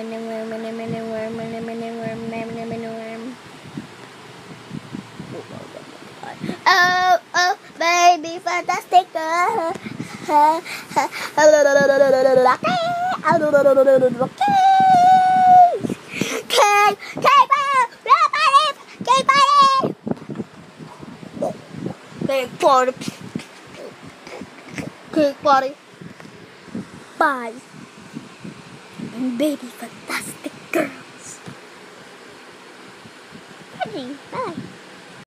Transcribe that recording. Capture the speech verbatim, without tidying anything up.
mini worm, mini mini worm, mini mini worm, mini mini worm. Oh, oh, baby, fantastic girl. Cake, cake party, cake party, cake party. Bye, baby, fantastic girls. Bye.